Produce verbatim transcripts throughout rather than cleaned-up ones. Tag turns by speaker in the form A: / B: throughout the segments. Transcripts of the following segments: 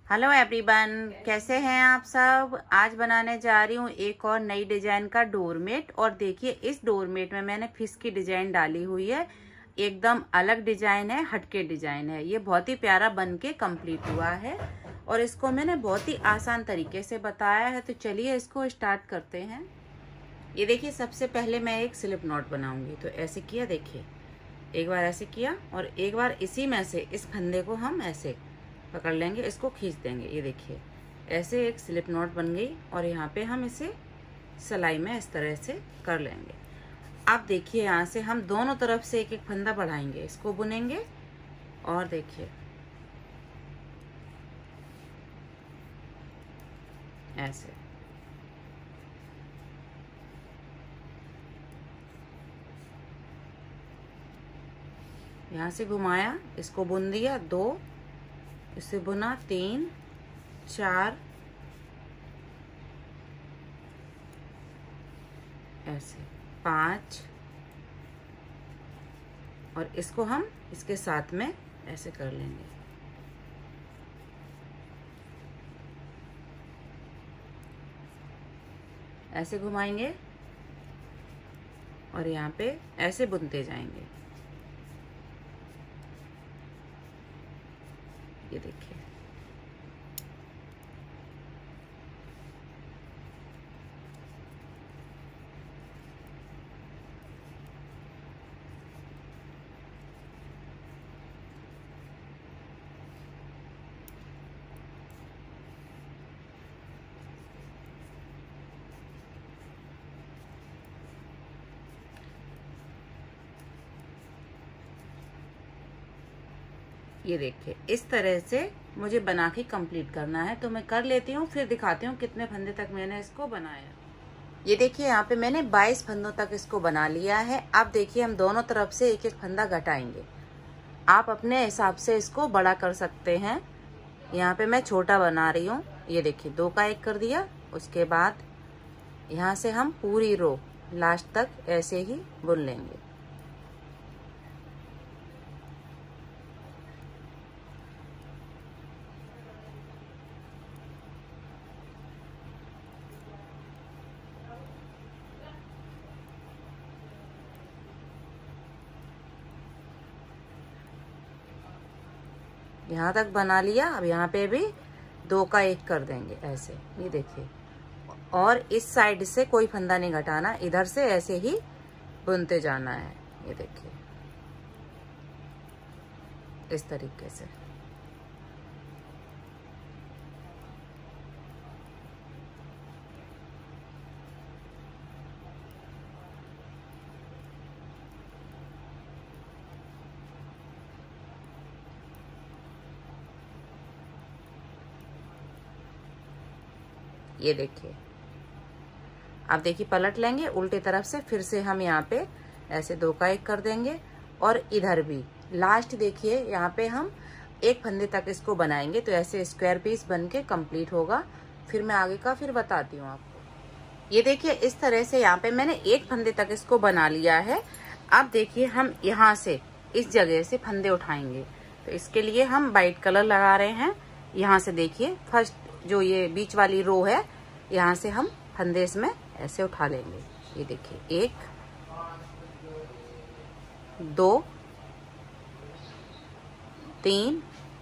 A: Hello everyone, कैसे हैं आप सब। आज बनाने जा रही हूँ एक और नई डिजाइन का डोरमेट। और देखिए, इस डोरमेट में मैंने फिश की डिजाइन डाली हुई है। एकदम अलग डिजाइन है, हटके डिजाइन है। ये बहुत ही प्यारा बन के कंप्लीट हुआ है और इसको मैंने बहुत ही आसान तरीके से बताया है। तो चलिए इसको स्टार्ट करते हैं। ये देखिए, सबसे पहले मैं एक स्लिप नॉट बनाऊंगी। तो ऐसे किया, देखिए एक बार ऐसे किया और एक बार इसी में से इस फंदे को हम ऐसे पकड़ लेंगे, इसको खींच देंगे। ये देखिए, ऐसे एक स्लिप नॉट बन गई और यहाँ पे हम इसे सिलाई में इस तरह से कर लेंगे। अब देखिए, यहाँ से हम दोनों तरफ से एक एक फंदा बढ़ाएंगे, इसको बुनेंगे और देखिए ऐसे। यहाँ से घुमाया, इसको बुन दिया, दो, इसे बुना, तीन, चार, ऐसे पांच, और इसको हम इसके साथ में ऐसे कर लेंगे। ऐसे घुमाएंगे और यहाँ पे ऐसे बुनते जाएंगे। ये देखिए, ये देखिए इस तरह से मुझे बना के कंप्लीट करना है। तो मैं कर लेती हूँ, फिर दिखाती हूँ कितने फंदे तक मैंने इसको बनाया। ये देखिए, यहाँ पे मैंने बाईस फंदों तक इसको बना लिया है। अब देखिए, हम दोनों तरफ से एक एक फंदा घटाएंगे। आप अपने हिसाब से इसको बड़ा कर सकते हैं। यहाँ पे मैं छोटा बना रही हूँ। ये देखिए, दो का एक कर दिया। उसके बाद यहाँ से हम पूरी रो लास्ट तक ऐसे ही बुन लेंगे। यहाँ तक बना लिया। अब यहाँ पे भी दो का एक कर देंगे ऐसे। ये देखिए, और इस साइड से कोई फंदा नहीं घटाना, इधर से ऐसे ही बुनते जाना है। ये देखिए इस तरीके से। ये देखिए, अब देखिए पलट लेंगे उल्टे तरफ से, फिर से हम यहाँ पे ऐसे दो का एक कर देंगे और इधर भी लास्ट देखिए, यहाँ पे हम एक फंदे तक इसको बनाएंगे। तो ऐसे स्क्वायर पीस बन के कंप्लीट होगा। फिर मैं आगे का फिर बताती हूँ आपको। ये देखिए, इस तरह से यहाँ पे मैंने एक फंदे तक इसको बना लिया है। अब देखिए, हम यहाँ से इस जगह से फंदे उठाएंगे। तो इसके लिए हम वाइट कलर लगा रहे हैं। यहाँ से देखिए, फर्स्ट जो ये बीच वाली रो है, यहाँ से हम फंदे इसमें ऐसे उठा लेंगे। ये देखिए, एक, दो, तीन,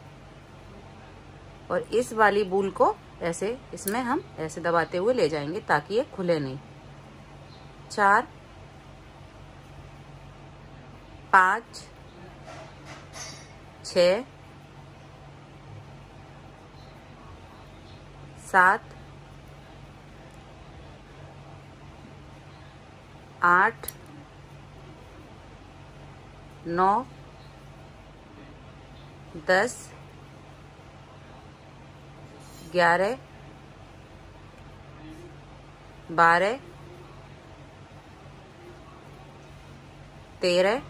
A: और इस वाली बूल को ऐसे इसमें हम ऐसे दबाते हुए ले जाएंगे ताकि ये खुले नहीं। चार, पाँच, छ, सात, आठ, नौ, दस, ग्यारह, बारह, तेरह,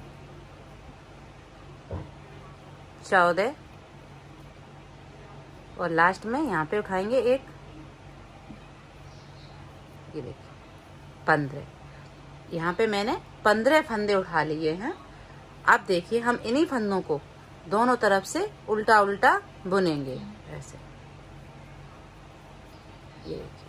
A: चौदह, और लास्ट में यहाँ पे उठाएंगे एक। ये देखिए, पंद्रह। यहाँ पे मैंने पंद्रह फंदे उठा लिए हैं। अब देखिए, हम इन्हीं फंदों को दोनों तरफ से उल्टा उल्टा बुनेंगे। ऐसे। ये देखिए,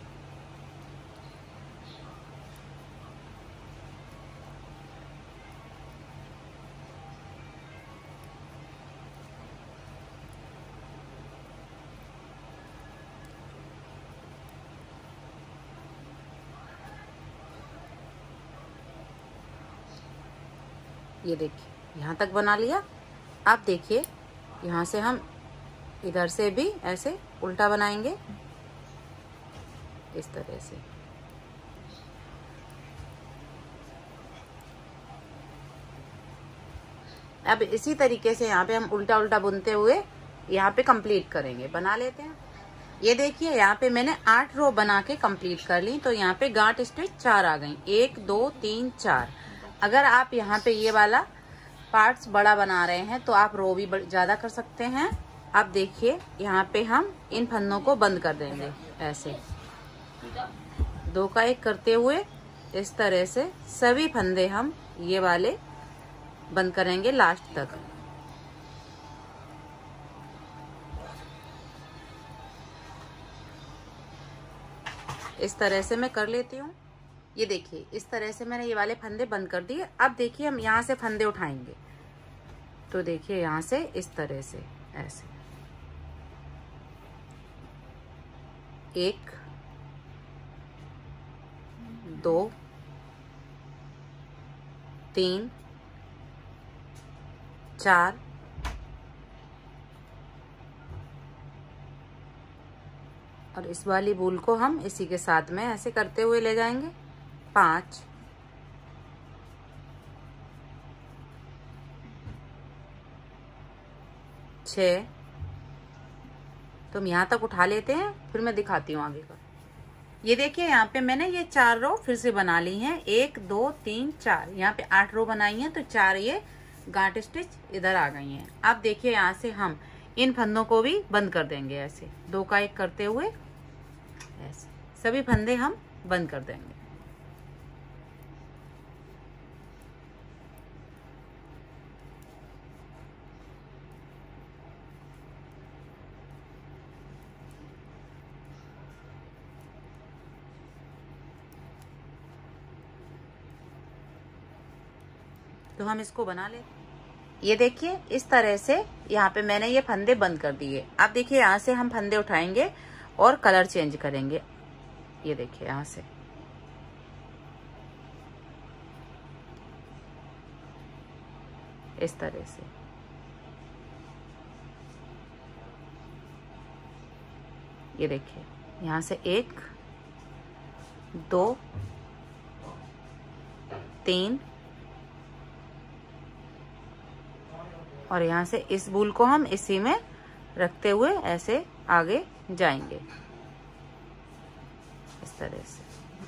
A: ये देखिए यहाँ तक बना लिया। अब देखिए यहाँ से हम इधर से भी ऐसे उल्टा बनाएंगे इस तरह से। अब इसी तरीके से यहाँ पे हम उल्टा उल्टा बुनते हुए यहाँ पे कंप्लीट करेंगे। बना लेते हैं। ये देखिए यहाँ पे मैंने आठ रो बना के कंप्लीट कर ली। तो यहाँ पे गांठ स्टिच चार आ गई, एक दो तीन चार। अगर आप यहाँ पे ये वाला पार्ट्स बड़ा बना रहे हैं तो आप रो भी ज्यादा कर सकते हैं। अब देखिए यहाँ पे हम इन फंदों को बंद कर देंगे ऐसे, दो का एक करते हुए इस तरह से सभी फंदे हम ये वाले बंद करेंगे लास्ट तक। इस तरह से मैं कर लेती हूँ। ये देखिए इस तरह से मैंने ये वाले फंदे बंद कर दिए। अब देखिए हम यहाँ से फंदे उठाएंगे। तो देखिए यहाँ से इस तरह से ऐसे, एक दो तीन चार और इस वाली बूल को हम इसी के साथ में ऐसे करते हुए ले जाएंगे। पांच, छ, तो हम यहाँ तक उठा लेते हैं, फिर मैं दिखाती हूँ आगे का। ये देखिए यहाँ पे मैंने ये चार रो फिर से बना ली हैं। एक दो तीन चार, यहाँ पे आठ रो बनाई हैं तो चार ये गांठ स्टिच इधर आ गई हैं। अब देखिए यहाँ से हम इन फंदों को भी बंद कर देंगे ऐसे, दो का एक करते हुए ऐसे सभी फंदे हम बंद कर देंगे। तो हम इसको बना लेते। ये देखिए इस तरह से यहाँ पे मैंने ये फंदे बंद कर दिए। अब देखिए यहाँ से हम फंदे उठाएंगे और कलर चेंज करेंगे। ये देखिए यहाँ से इस तरह से ये देखिए यहाँ से एक दो तीन और यहाँ से इस बूल को हम इसी में रखते हुए ऐसे आगे जाएंगे इस तरह से।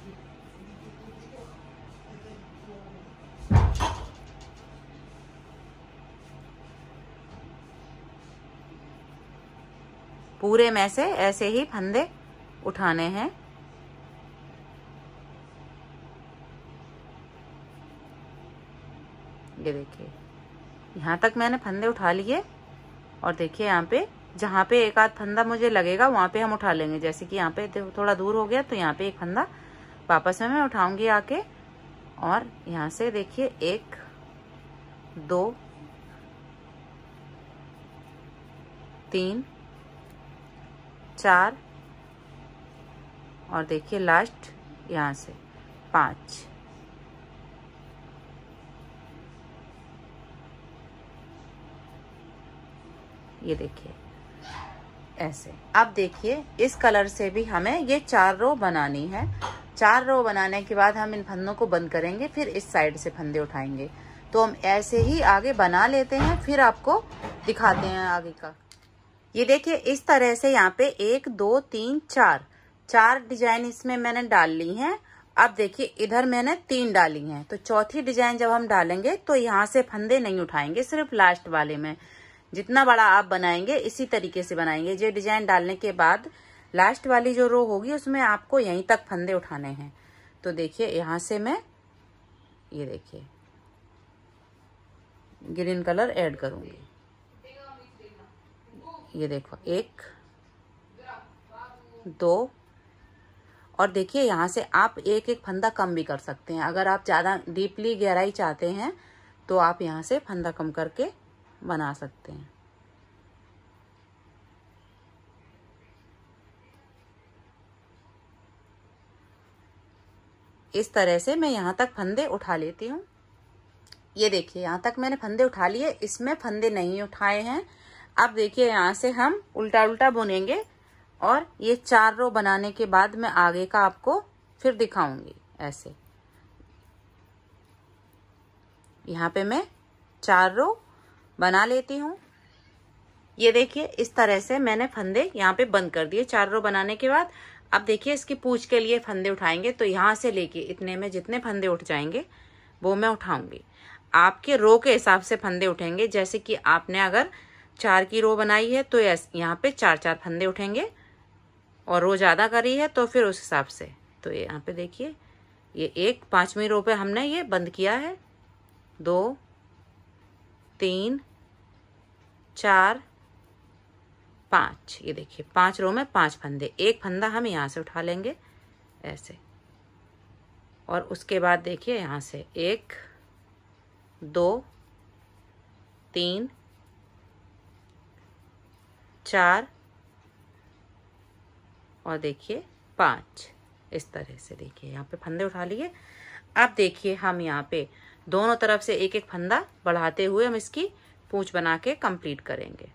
A: पूरे में से ऐसे ही फंदे उठाने हैं। ये देखिए यहाँ तक मैंने फंदे उठा लिए और देखिए यहाँ पे जहाँ पे एक आध फंदा मुझे लगेगा वहां पे हम उठा लेंगे। जैसे कि यहाँ पे थोड़ा दूर हो गया तो यहाँ पे एक फंदा वापस में मैं उठाऊंगी आके, और यहाँ से देखिए एक दो तीन चार और देखिए लास्ट यहाँ से पांच। ये देखिए ऐसे। अब देखिए इस कलर से भी हमें ये चार रो बनानी है। चार रो बनाने के बाद हम इन फंदों को बंद करेंगे, फिर इस साइड से फंदे उठाएंगे। तो हम ऐसे ही आगे बना लेते हैं, फिर आपको दिखाते हैं आगे का। ये देखिए इस तरह से यहाँ पे एक दो तीन चार चार डिजाइन इसमें मैंने डाल ली हैं। अब देखिए इधर मैंने तीन डाली हैं, तो चौथी डिजाइन जब हम डालेंगे तो यहाँ से फंदे नहीं उठाएंगे, सिर्फ लास्ट वाले में। जितना बड़ा आप बनाएंगे इसी तरीके से बनाएंगे। ये डिजाइन डालने के बाद लास्ट वाली जो रो होगी उसमें आपको यहीं तक फंदे उठाने हैं। तो देखिए यहाँ से मैं ये देखिए ग्रीन कलर ऐड करूंगी। ये देखो एक दो, और देखिए यहाँ से आप एक एक फंदा कम भी कर सकते हैं। अगर आप ज़्यादा डीपली गहराई चाहते हैं तो आप यहाँ से फंदा कम करके बना सकते हैं। इस तरह से मैं यहाँ तक फंदे उठा लेती हूँ। ये देखिए यहाँ तक मैंने फंदे उठा लिए, इसमें फंदे नहीं उठाए हैं। अब देखिए यहाँ से हम उल्टा उल्टा बुनेंगे और ये चार रो बनाने के बाद मैं आगे का आपको फिर दिखाऊंगी। ऐसे यहाँ पे मैं चार रो बना लेती हूँ। ये देखिए इस तरह से मैंने फंदे यहाँ पे बंद कर दिए चार रो बनाने के बाद। अब देखिए इसकी पूंछ के लिए फंदे उठाएंगे तो यहाँ से लेके इतने में जितने फंदे उठ जाएंगे वो मैं उठाऊंगी। आपके रो के हिसाब से फंदे उठेंगे। जैसे कि आपने अगर चार की रो बनाई है तो यहाँ पे चार चार फंदे उठेंगे, और रो ज्यादा करी है तो फिर उस हिसाब से। तो ये यहाँ पे देखिए ये एक पांचवी रो पे हमने ये बंद किया है। दो, तीन, चार, पांच। ये देखिए पांच रो में पांच फंदे, एक फंदा हम यहाँ से उठा लेंगे ऐसे। और उसके बाद देखिए यहाँ से एक, दो, तीन, चार और देखिए पांच। इस तरह से देखिए यहाँ पे फंदे उठा लिए। अब देखिए हम यहाँ पे दोनों तरफ से एक एक फंदा बढ़ाते हुए हम इसकी पूंछ बना के कंप्लीट करेंगे।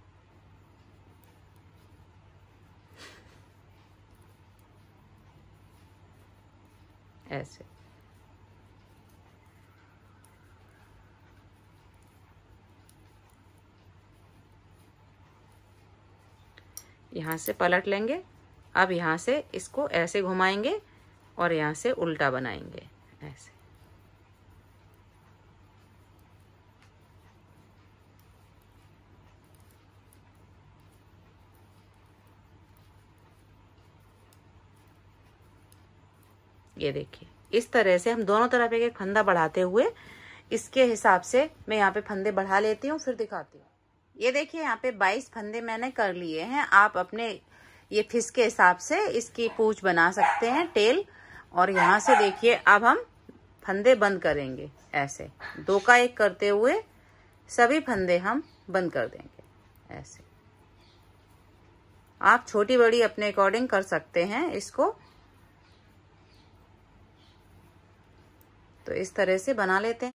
A: ऐसे यहाँ से पलट लेंगे। अब यहाँ से इसको ऐसे घुमाएंगे और यहाँ से उल्टा बनाएंगे ऐसे। ये देखिए इस तरह से हम दोनों तरफ एक एक फंदा बढ़ाते हुए इसके हिसाब से मैं यहाँ पे फंदे बढ़ा लेती हूँ, फिर दिखाती हूँ। ये देखिए यहाँ पे बाईस फंदे मैंने कर लिए हैं। आप अपने ये फिश के हिसाब से इसकी पूंछ बना सकते हैं, टेल। और यहाँ से देखिए अब हम फंदे बंद करेंगे ऐसे, दो का एक करते हुए सभी फंदे हम बंद कर देंगे ऐसे। आप छोटी बड़ी अपने अकॉर्डिंग कर सकते हैं इसको। तो इस तरह से बना लेते हैं।